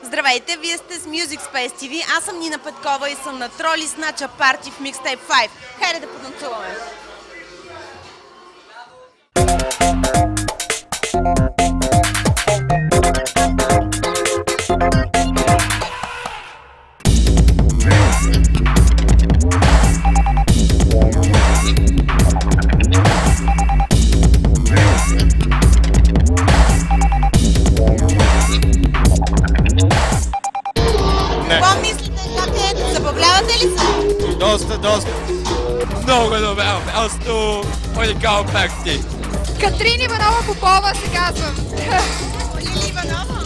Здравейте, вие сте с Music Space TV. Аз съм Нина Петкова и съм на Trolley Snatcha парти в Mixtape 5. Хайде да потанцуваме! Какво мислите? Как е? Забавлявате ли се? Доста. Много добре. Просто уникално парти. Катрин Иванова Попова се казвам. Лили Иванова?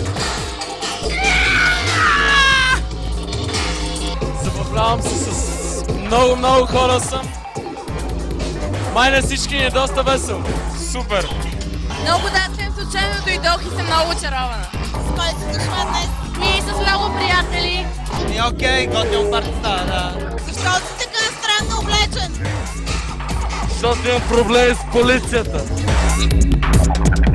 Забавлявам се с много хора съм. Май на всички ни е доста весело. Супер. Много удачен, случайно дойдох и съм много очарована. С кой се дошла днес? И с много приятели. Окей, готино парти става, да. Защо си така странно облечен? Защото имам проблеми с полицията.